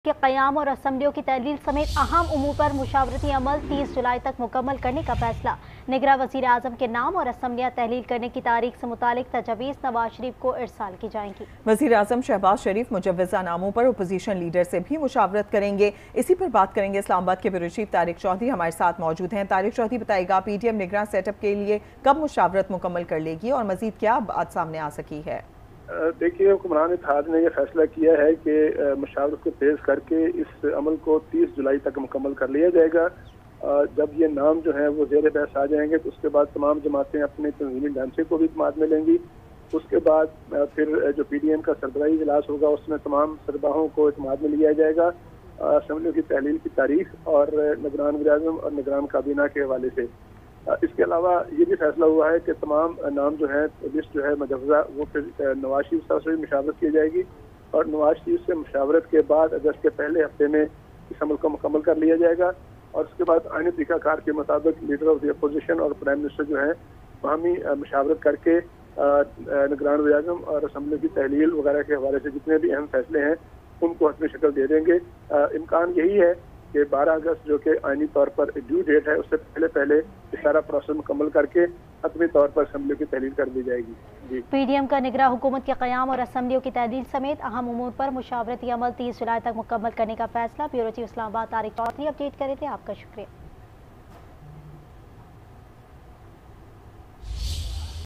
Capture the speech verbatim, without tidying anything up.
के क़याम और असम्बलियों की तहलील समेत अहम उमूर पर मुशावरती अमल तीस जुलाई तक मुकम्मल करने का फैसला। निगरां वज़ीर आज़म के नाम और असम्बलियाँ तहलील करने की तारीख से मुतालिक तजवीज़ नवाज शरीफ को इरसाल की जाएंगी। वज़ीर आज़म शहबाज शरीफ मुजव्वज़ा नामों पर अपोजिशन लीडर से भी मुशावरत करेंगे। इसी पर बात करेंगे। इस्लामाबाद के ब्यूरो चीफ तारिक चौधरी हमारे साथ मौजूद हैं। तारिक चौधरी बताएगा, पी टी एम निगरां सेटअप के लिए कब मुशावरत मुकम्मल कर लेगी और मज़ीद क्या बात सामने आ सकी है? देखिए, हुक्मरान इत्तेहाद ने यह फैसला किया है कि मुशावरत को तेज़ करके इस अमल को तीस जुलाई तक मुकम्मल कर लिया जाएगा। जब ये नाम जो है वो ज़ेर बहस आ जाएंगे तो उसके बाद तमाम जमातें अपने तंज़ीमी ढांचे को भी इत्माद में लेंगी। उसके बाद फिर जो पी डी एम का सरबराही इजलास होगा उसमें तमाम सरबराहों को इत्माद में लिया जाएगा असम्बलियों की तहलील की तारीख और निगरान वज़ीर-ए-आज़म और निगरान काबीना के हवाले से। इसके अलावा ये भी फैसला हुआ है कि तमाम नाम जो है लिस्ट जो है मुजव्वज़ा वो फिर नवाज शरीफ साहब से भी मुशावरत की जाएगी और नवाज शरीफ से मुशावरत के बाद अगस्त के पहले हफ्ते में इस अमल को मुकम्मल कर लिया जाएगा और उसके बाद आईनी तरीक़ाकार के मुताबिक लीडर ऑफ द अपोजिशन और प्राइम मिनिस्टर जो है बाहमी मुशावरत करके निगरान वज़ीर-ए-आज़म और असम्बली की तहलील वगैरह के हवाले से जितने भी अहम फैसले हैं उनको हतमी शक्ल दे देंगे। इम्कान यही है कि बारह अगस्त जो कि आईनी तौर पर ड्यू डेट है उससे पहले पहले सारा प्रोसेस मुकम्मल करके हतमी तौर पर असम्बलियों की तहलील कर दी जाएगी। पी डी एम का निगरां हुकूमत के क़याम और असम्बलियों की तहलील समेत अहम उमूर पर मुशावरती अमल तीस जुलाई तक मुकम्मल करने का फैसला। Bureau chief Islamabad Tariq Chaudhry update करे थे। आपका शुक्रिया।